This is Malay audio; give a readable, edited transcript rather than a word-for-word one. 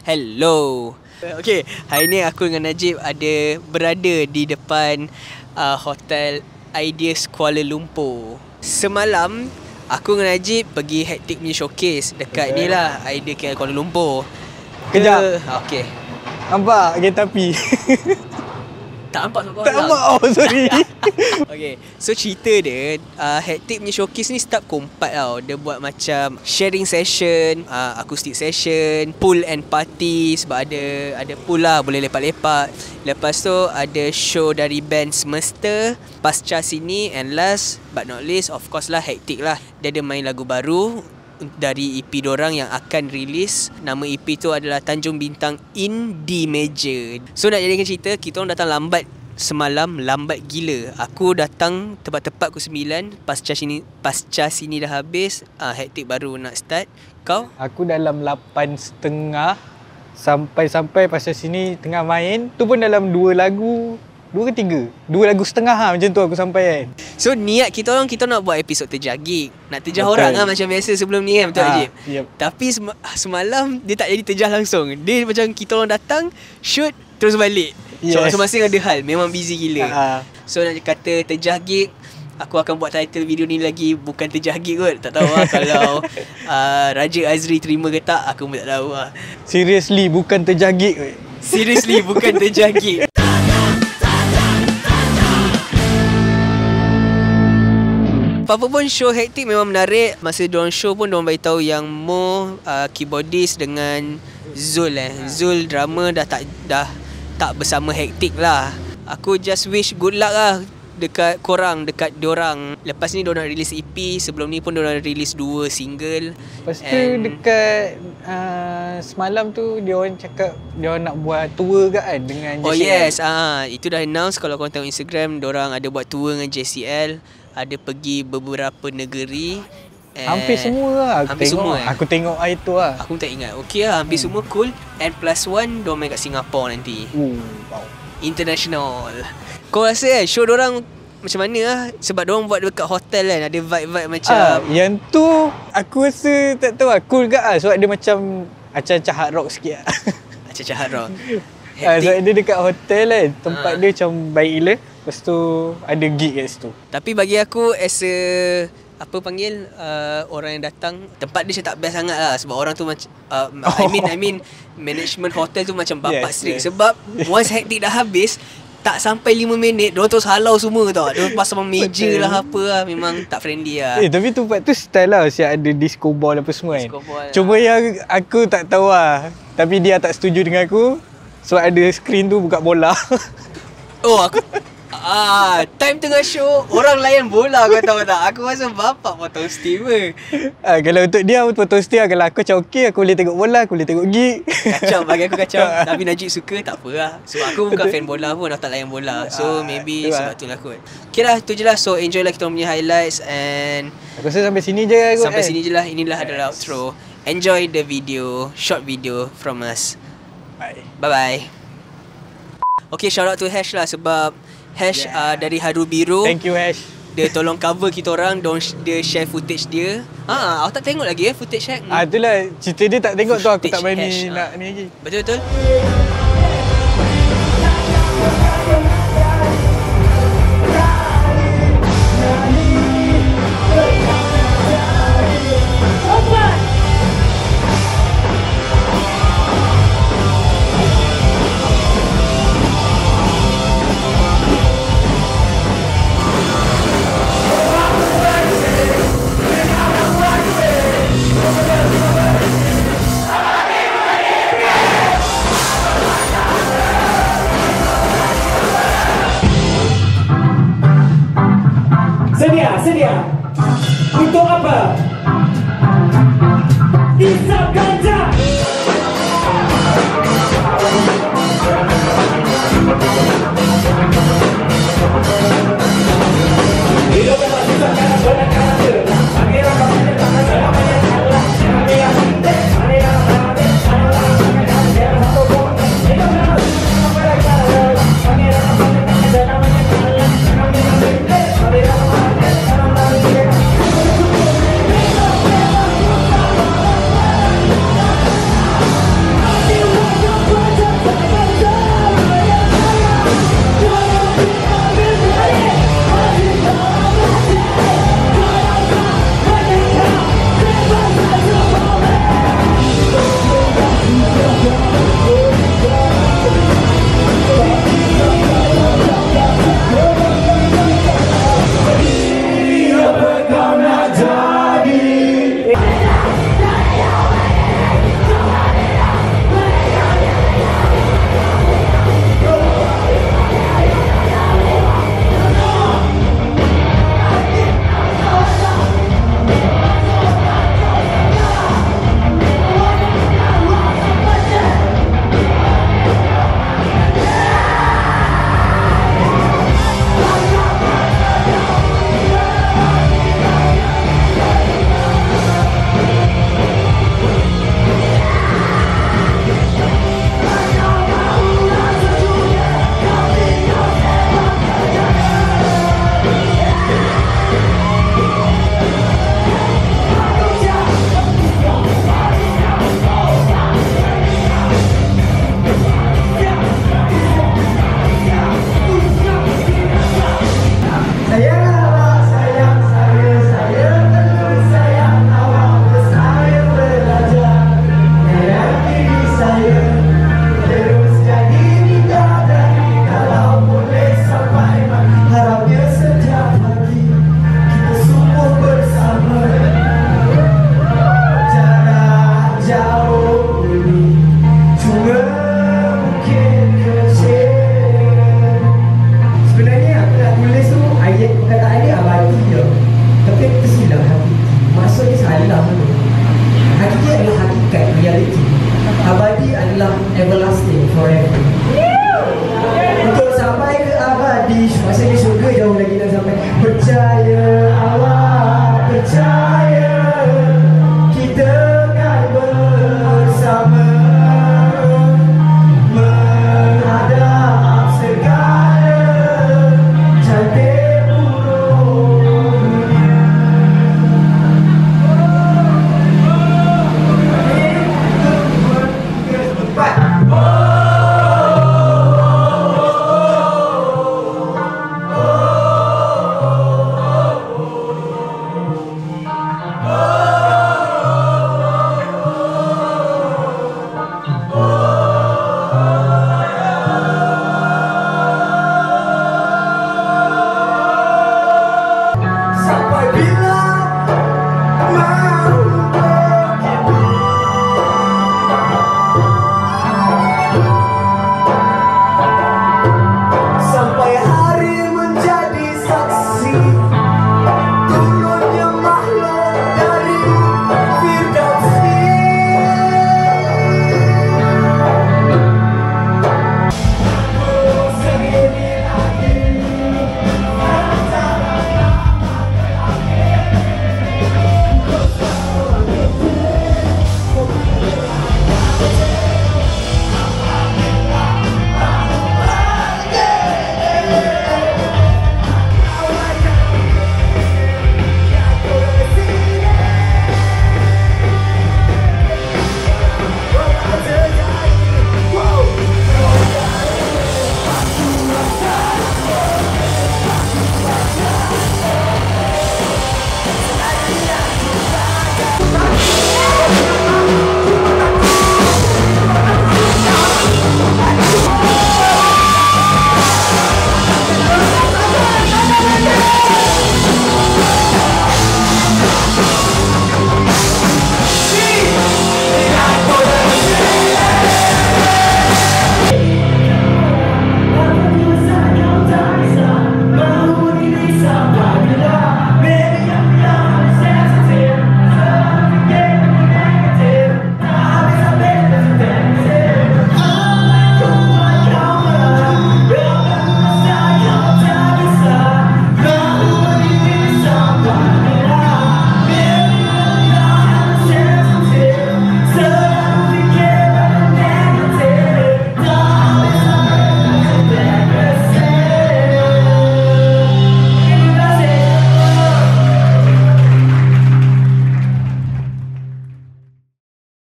Hello. Okay, hari ni aku dengan Najib berada di depan Hotel Ideas Kuala Lumpur. Semalam aku dengan Najib pergi Hectic punya showcase dekat ni lah, Idea KL Kuala Lumpur. Kejap. Okay. Nampak kereta api? Tak nampak sebab Tak nampak, oh sorry. Okay, so cerita dia Hectic punya showcase ni start pukul 4 tau. Dia buat macam sharing session, acoustic session, pool and party. Sebab ada pool lah, boleh lepak-lepak. Lepas tu ada show dari band Semesta, Pasca Sini, and last but not least of course lah Hectic lah. Dia ada main lagu baru dari EP dorang yang akan release. Nama EP tu adalah Tanjung Bintang in D Major. So nak jadikan cerita, kita orang datang lambat semalam, lambat gila. Aku datang tepat-tepat pukul 9. Pasca sini dah habis, Hectic baru nak start. Kau? Aku dalam 8.30 sampai pasal sini tengah main. Tu pun dalam 2 lagu, 2 ke 3? 2 lagu setengah lah, macam tu aku sampai kan. So niat kita nak buat episod terjah gig, nak terjah orang lah macam biasa sebelum ni kan, betul Najib? Yep. Tapi semalam dia tak jadi terjah langsung. Dia macam kita orang datang, shoot, terus balik. So masing-masing ada hal, memang busy gila. So nak kata terjah gig, aku akan buat title video ni lagi bukan terjah gig kot. Tak tahu lah kalau Raja Azri terima ke tak, aku pun tak tahu lah. Seriously bukan terjah gig kot. Seriously bukan terjah gig. Apa pun show Hectic memang menarik. Masa diorang show pun diorang beritahu yang Mo keyboardist dengan Zul Zul drama dah tak bersama Hectic lah. Aku just wish good luck lah dekat korang, dekat diorang. Lepas ni diorang nak release EP. Sebelum ni pun diorang release 2 single. Lepas tu dekat semalam tu diorang cakap diorang nak buat tour kan dengan JCL. Oh yes, itu dah announce. Kalau korang tengok Instagram, diorang ada buat tour dengan JCL. Ada pergi beberapa negeri. Hampir semua lah aku tengok itu lah. Aku tak ingat. Okay lah, hampir semua cool. And plus one, diorang main kat Singapore nanti. Wow. International. Kau rasa show diorang macam mana lah? Sebab diorang buat dekat hotel kan, ada vibe-vibe macam yang tu aku rasa tak tahu lah, cool ke lah. Sebab dia macam hard rock sikit lah. Macam hard rock. Sebab dia dekat hotel kan, tempat dia macam baik gila. Lepas tu ada gig kat situ. Tapi bagi aku as a orang yang datang, tempat dia macam tak best sangat lah. Sebab orang tu macam I mean management hotel tu macam bapak strict. Sebab once Hectic dah habis, tak sampai 5 minit diorang terus halau semua tau. Diorang pasang meja lah apa lah. Memang tak friendly lah. Tapi tempat tu style lah, siap ada disco ball apa semua kan. Cuma lah. yang aku tak tahu lah, tapi dia tak setuju dengan aku. So ada screen tu buka bola. Oh aku time tengah show, orang layan bola, kau tahu tak? Aku rasa bapak potong steamer. Kalau untuk dia, aku potong steamer. Kalau aku macam okey, aku boleh tengok bola, aku boleh tengok gig. Kacau, bagi aku kacau. Tapi Najib suka, tak apa lah. Sebab aku bukan fan bola pun, aku tak layan bola. So maybe sebab tu lah kot. Okay lah, tu je lah. So enjoy lah kita punya highlights. And aku rasa sampai sini je kot. Sampai sini je lah. Inilah adalah outro. Enjoy the video, short video from us. Bye-bye. Okay, shout out to Hash lah. Sebab Hash dari Haru Biru. Thank you Hash. Dia tolong cover kita orang. Dia share footage dia. Aku tak tengok lagi footage Hash. Itulah cerita dia, tak tengok tu. Aku tak berani Hash, nak ni lagi. Betul-betul. Sedia. Untuk apa? Isap ganja.